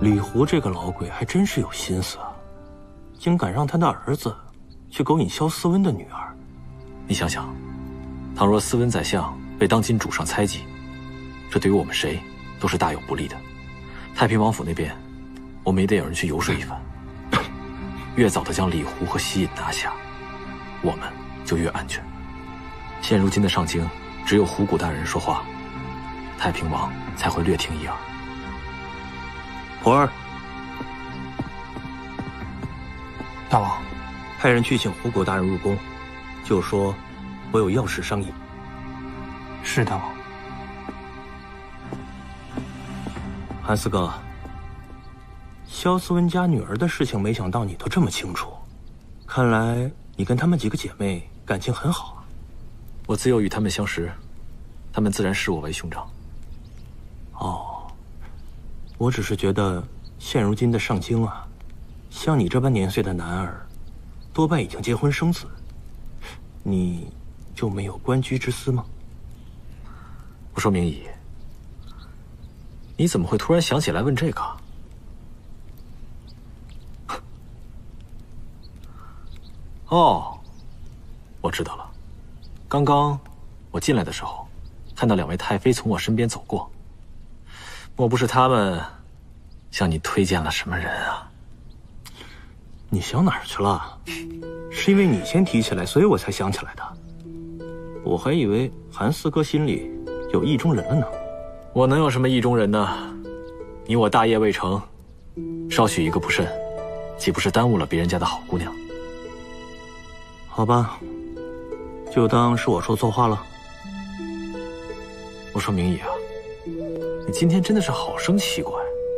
李胡这个老鬼还真是有心思啊，竟敢让他的儿子去勾引萧思温的女儿。 你想想，倘若思温宰相被当今主上猜忌，这对于我们谁都是大有不利的。太平王府那边，我们也得有人去游说一番。越早的将李胡和西隐拿下，我们就越安全。现如今的上京，只有虎骨大人说话，太平王才会略听一二。 普儿， 大王， 派人去请虎骨大人入宫，就说我有要事商议。 是大王。 韩四哥，萧思温家女儿的事情，没想到你都这么清楚。看来你跟她们几个姐妹感情很好啊。 我自幼与她们相识，她们自然视我为兄长。 哦。我只是觉得，现如今的上京啊，像你这般年岁的男儿，多半已经结婚生子，你就没有官居之思吗？ 我说明仪，你怎么会突然想起来问这个？哦，我知道了。刚刚我进来的时候，看到2位太妃从我身边走过。莫不是他们向你推荐了什么人啊？ 你想哪儿去了？是因为你先提起来，所以我才想起来的。我还以为韩四哥心里有意中人了呢。 我能有什么意中人呢？你我大业未成，稍许一个不慎，岂不是耽误了别人家的好姑娘？ 好吧，就当是我说错话了。 我说明仪啊，你今天真的是好生奇怪，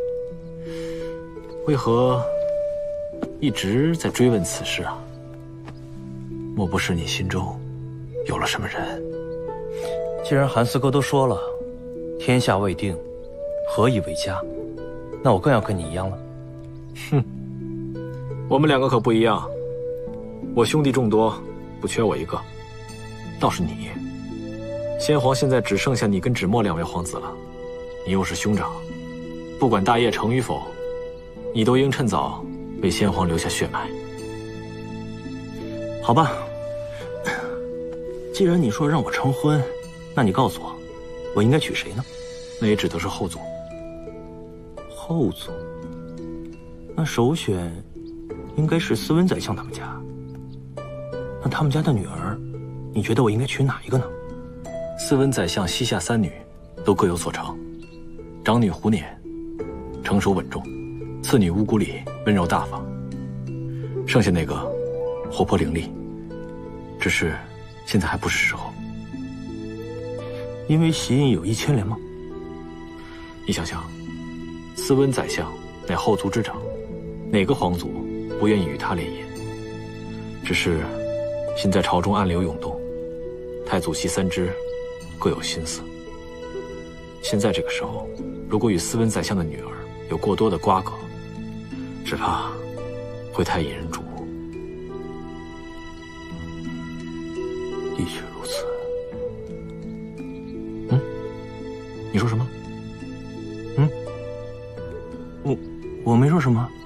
为何一直在追问此事啊？莫不是你心中有了什么人？ 既然韩四哥都说了，天下未定，何以为家？那我更要跟你一样了。 哼，我们2个可不一样。我兄弟众多，不缺我一个。倒是你，先皇现在只剩下你跟芷墨2位皇子了。你又是兄长，不管大业成与否，你都应趁早为先皇留下血脉。 好吧，既然你说让我成婚，那你告诉我，我应该娶谁呢？ 那也只得是后祖。 后祖？那首选应该是思温宰相他们家。那他们家的女儿，你觉得我应该娶哪一个呢？ 思温宰相膝下3女都各有所长。长女胡辇成熟稳重，次女乌骨里温柔大方，剩下那个活泼伶俐，只是现在还不是时候。 因为席印有意牵连吗？ 你想想，思温宰相乃后族之长，哪个皇族不愿意与他联姻？只是现在朝中暗流涌动，太祖系3支各有心思。现在这个时候，如果与思温宰相的女儿有过多的瓜葛，只怕会太引人瞩目。 的确如此。 你说什么？ 我没说什么。